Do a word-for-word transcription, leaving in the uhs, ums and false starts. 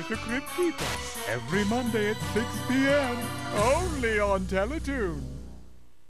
with the Cryptkeeper every Monday at six p m only on Teletoon.